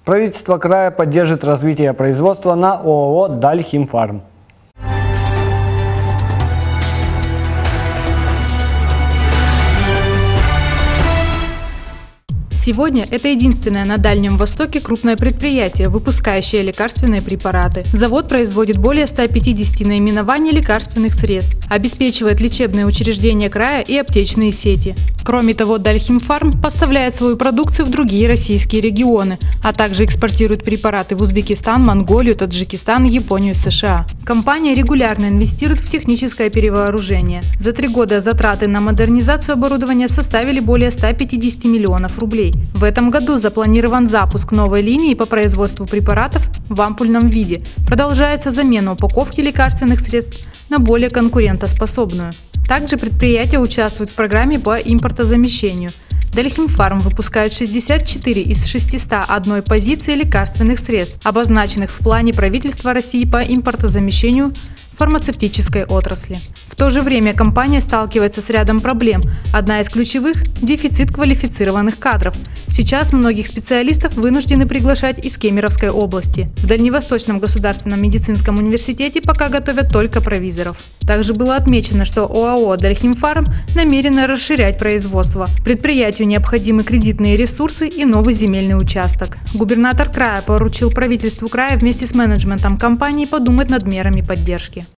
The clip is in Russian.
Правительство края поддержит развитие производства на ОАО «Дальхимфарм». Сегодня это единственное на Дальнем Востоке крупное предприятие, выпускающее лекарственные препараты. Завод производит более 150 наименований лекарственных средств, обеспечивает лечебные учреждения края и аптечные сети. Кроме того, Дальхимфарм поставляет свою продукцию в другие российские регионы, а также экспортирует препараты в Узбекистан, Монголию, Таджикистан, Японию и США. Компания регулярно инвестирует в техническое перевооружение. За 3 года затраты на модернизацию оборудования составили более 150 миллионов рублей. В этом году запланирован запуск новой линии по производству препаратов в ампульном виде. Продолжается замена упаковки лекарственных средств на более конкурентоспособную. Также предприятие участвует в программе по импортозамещению. Дальхимфарм выпускает 64 из 601 позиции лекарственных средств, обозначенных в плане правительства России по импортозамещению фармацевтической отрасли. В то же время компания сталкивается с рядом проблем. Одна из ключевых – дефицит квалифицированных кадров. Сейчас многих специалистов вынуждены приглашать из Кемеровской области. В Дальневосточном государственном медицинском университете пока готовят только провизоров. Также было отмечено, что ОАО «Дальхимфарм» намерено расширять производство. Предприятию необходимы кредитные ресурсы и новый земельный участок. Губернатор края поручил правительству края вместе с менеджментом компании подумать над мерами поддержки.